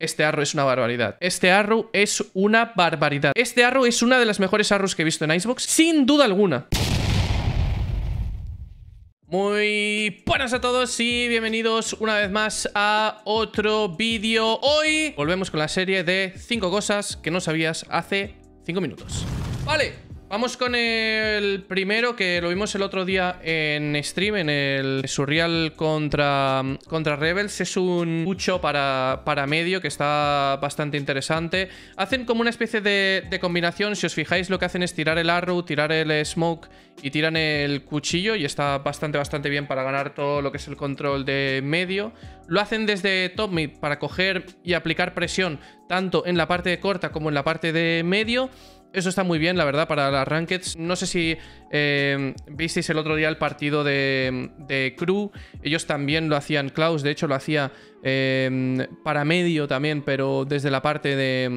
Este arrow es una barbaridad. Este arrow es una barbaridad. Este arrow es una de las mejores arrows que he visto en Icebox, sin duda alguna. Muy buenas a todos y bienvenidos una vez más a otro vídeo. Hoy volvemos con la serie de 5 cosas que no sabías hace 5 minutos. Vale, vamos con el primero, que lo vimos el otro día en stream, en el Surreal contra Rebels. Es un pucho para medio que está bastante interesante. Hacen como una especie de combinación. Si os fijáis, lo que hacen es tirar el arrow, tirar el smoke y tiran el cuchillo, y está bastante bien para ganar todo lo que es el control de medio. Lo hacen desde top mid para coger y aplicar presión tanto en la parte corta como en la parte de medio. Eso está muy bien, la verdad, para las rankeds. No sé si visteis el otro día el partido de Crew. Ellos también lo hacían. Klaus, de hecho, lo hacía para medio también, pero desde la parte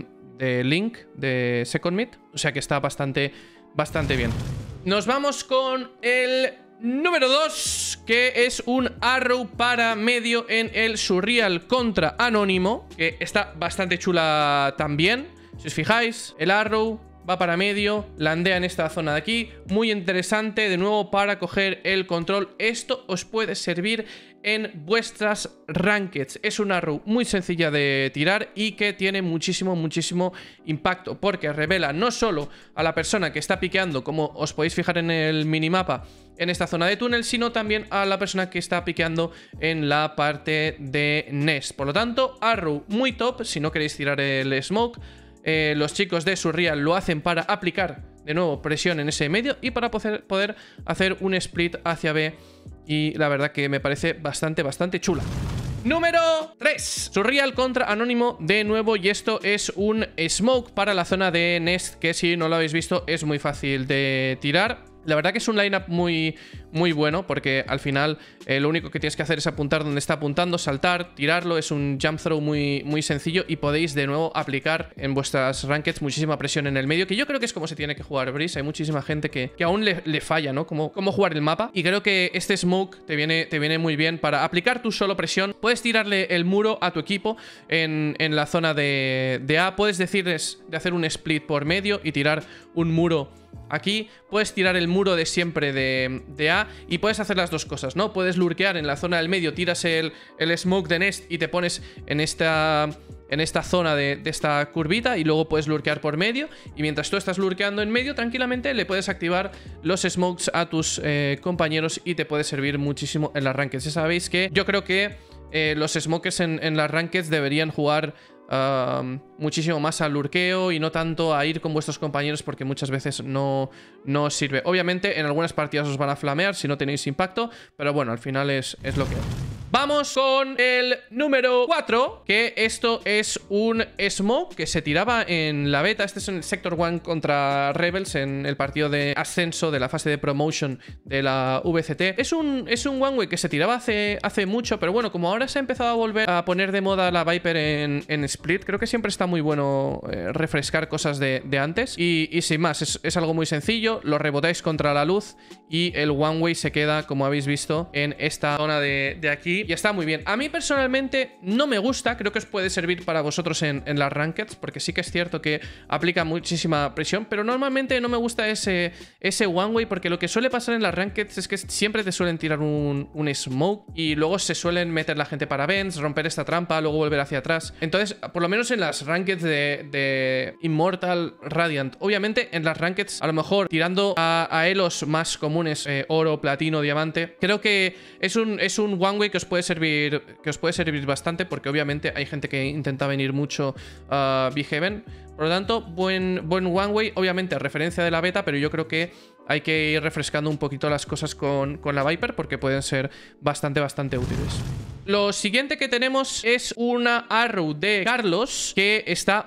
de Link, de Second Mid. O sea que está bastante bien. Nos vamos con el número 2, que es un arrow para medio en el Surreal contra Anónimo, que está bastante chula también. Si os fijáis, el arrow va para medio, landea en esta zona de aquí. Muy interesante, de nuevo, para coger el control. Esto os puede servir en vuestras rankeds. Es un arrow muy sencilla de tirar y que tiene muchísimo impacto, porque revela no solo a la persona que está piqueando, como os podéis fijar en el minimapa, en esta zona de túnel, sino también a la persona que está piqueando en la parte de Nest. Por lo tanto, arrow muy top si no queréis tirar el smoke. Los chicos de Surreal lo hacen para aplicar de nuevo presión en ese medio y para poder hacer un split hacia B. Y la verdad que me parece bastante chula. Número 3. Surreal contra Anónimo de nuevo, y esto es un smoke para la zona de Nest, que si no lo habéis visto es muy fácil de tirar. La verdad que es un lineup muy bueno, porque al final lo único que tienes que hacer es apuntar donde está apuntando, saltar, tirarlo. Es un jump throw muy sencillo, y podéis de nuevo aplicar en vuestras rankeds muchísima presión en el medio, que yo creo que es como se tiene que jugar Breeze. Hay muchísima gente que aún le falla, ¿no? Cómo jugar el mapa, y creo que este smoke te viene muy bien para aplicar tú solo presión. Puedes tirarle el muro a tu equipo en la zona de A. Puedes decirles de hacer un split por medio y tirar un muro aquí. Puedes tirar el muro de siempre de A, y puedes hacer las dos cosas, ¿no? Puedes lurkear en la zona del medio, tiras el smoke de Nest y te pones en esta zona de esta curvita, y luego puedes lurkear por medio, y mientras tú estás lurkeando en medio, tranquilamente le puedes activar los smokes a tus compañeros, y te puede servir muchísimo en las rankeds. Ya sabéis que yo creo que los smokers en las rankeds deberían jugar muchísimo más al lurkeo y no tanto a ir con vuestros compañeros, porque muchas veces no os sirve. Obviamente en algunas partidas os van a flamear si no tenéis impacto, pero bueno, al final es lo que es. Vamos con el número 4, que esto es un smoke que se tiraba en la beta. Este es en el Sector 1 contra Rebels, en el partido de ascenso de la fase de promotion de la VCT. Es un one way que se tiraba hace mucho, pero bueno, como ahora se ha empezado a volver a poner de moda la Viper en Split, creo que siempre está muy bueno refrescar cosas de antes. Y sin más, es algo muy sencillo. Lo rebotáis contra la luz y el one way se queda, como habéis visto, en esta zona de aquí. Y está muy bien. A mí personalmente no me gusta. Creo que os puede servir para vosotros en las rankeds, porque sí que es cierto que aplica muchísima presión, pero normalmente no me gusta ese one way, porque lo que suele pasar en las rankeds es que siempre te suelen tirar un smoke, y luego se suelen meter la gente para vents, romper esta trampa, luego volver hacia atrás. Entonces, por lo menos en las rankeds de Immortal, Radiant, obviamente en las rankeds, a lo mejor tirando a elos más comunes, oro, platino, diamante, creo que es un one way que os puede servir bastante, porque obviamente hay gente que intenta venir mucho a Big Heaven. Por lo tanto, buen one way, obviamente a referencia de la beta, pero yo creo que hay que ir refrescando un poquito las cosas con la Viper, porque pueden ser bastante útiles. Lo siguiente que tenemos es una arrow de Carlos, que está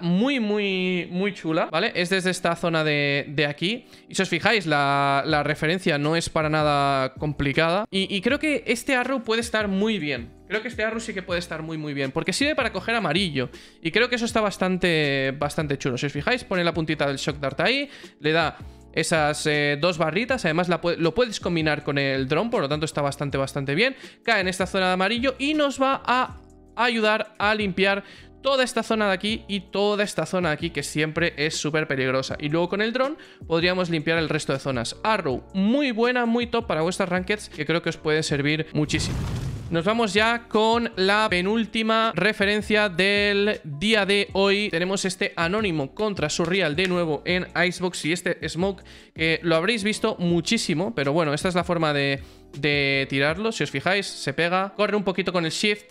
muy chula, ¿vale? Es desde esta zona de aquí, y si os fijáis, la referencia no es para nada complicada, y creo que este arrow puede estar muy bien. Creo que este arrow sí que puede estar muy bien, porque sirve para coger amarillo, y creo que eso está bastante chulo. Si os fijáis, pone la puntita del Shock Dart ahí, le da esas dos barritas. Además lo puedes combinar con el drone, por lo tanto está bastante bien. Cae en esta zona de amarillo y nos va a ayudar a limpiar toda esta zona de aquí y toda esta zona de aquí, que siempre es súper peligrosa. Y luego con el dron podríamos limpiar el resto de zonas. Arrow, muy buena, muy top para vuestras rankeds, que creo que os puede servir muchísimo. Nos vamos ya con la penúltima referencia del día de hoy. Tenemos este Anónimo contra Surreal de nuevo en Icebox y este Smoke, que lo habréis visto muchísimo, pero bueno, esta es la forma de tirarlo. Si os fijáis, se pega, corre un poquito con el Shift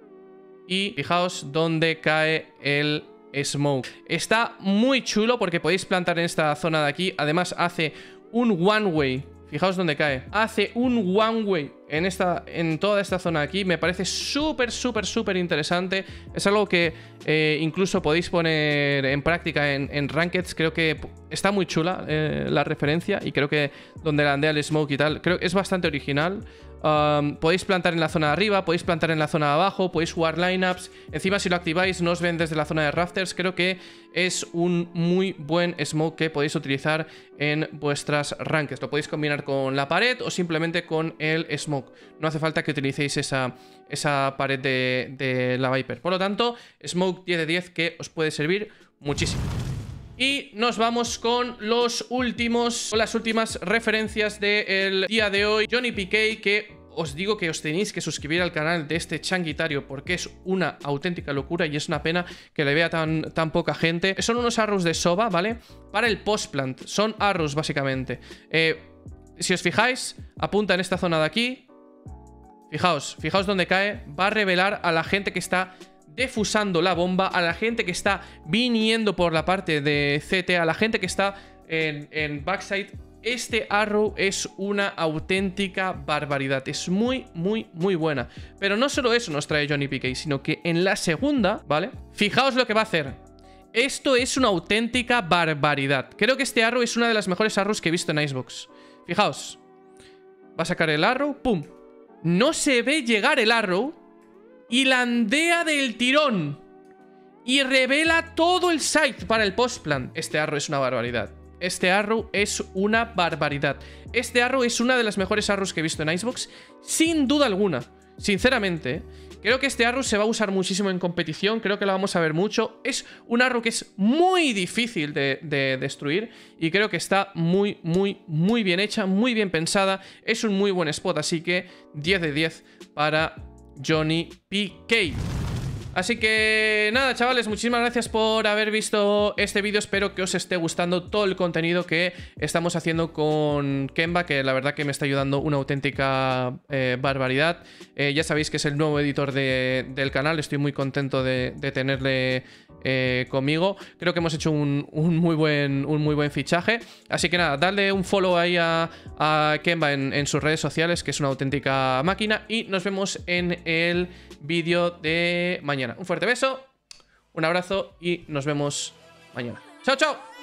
y fijaos dónde cae el Smoke. Está muy chulo porque podéis plantar en esta zona de aquí. Además hace un one-way. Fijaos dónde cae. Hace un one-way en toda esta zona de aquí. Me parece súper, súper, súper interesante. Es algo que incluso podéis poner en práctica en Rankeds. Creo que está muy chula la referencia. Y creo que donde landea el Smoke y tal, creo que es bastante original. Podéis plantar en la zona de arriba, podéis plantar en la zona de abajo, podéis jugar lineups. Encima, si lo activáis, no os ven desde la zona de rafters. Creo que es un muy buen smoke que podéis utilizar en vuestras rankings. Lo podéis combinar con la pared o simplemente con el smoke. No hace falta que utilicéis esa pared de la Viper. Por lo tanto, smoke 10 de 10 que os puede servir muchísimo. Y nos vamos con las últimas referencias del día de hoy. Johnny PK, que os digo que os tenéis que suscribir al canal de este changuitario porque es una auténtica locura y es una pena que le vea tan poca gente. Son unos arrows de Sova, ¿vale? Para el post-plant. Son arrows, básicamente. Si os fijáis, apunta en esta zona de aquí. Fijaos dónde cae. Va a revelar a la gente que está defusando la bomba, a la gente que está viniendo por la parte de CT, a la gente que está en backside. Este arrow es una auténtica barbaridad. Es muy, muy, muy buena. Pero no solo eso nos trae Johnny PK, sino que en la segunda, ¿vale? Fijaos lo que va a hacer. Esto es una auténtica barbaridad. Creo que este arrow es una de las mejores arrows que he visto en Icebox. Fijaos. Va a sacar el arrow, ¡pum! No se ve llegar el arrow y landea del tirón y revela todo el site para el postplan. Este arrow es una barbaridad. Este arrow es una barbaridad. Este arrow es una de las mejores arrows que he visto en Icebox, sin duda alguna. Sinceramente, creo que este arrow se va a usar muchísimo en competición. Creo que lo vamos a ver mucho. Es un arrow que es muy difícil de destruir y creo que está muy, muy, muy bien hecha, muy bien pensada. Es un muy buen spot, así que 10 de 10 para Johnny PK. Así que nada, chavales, muchísimas gracias por haber visto este vídeo. Espero que os esté gustando todo el contenido que estamos haciendo con Kemba, que la verdad que me está ayudando una auténtica barbaridad. Ya sabéis que es el nuevo editor del canal. Estoy muy contento de tenerle conmigo. Creo que hemos hecho un muy buen fichaje. Así que nada, dadle un follow ahí a Kemba en sus redes sociales, que es una auténtica máquina. Y nos vemos en el vídeo de mañana. Un fuerte beso, un abrazo y nos vemos mañana. ¡Chao, chao!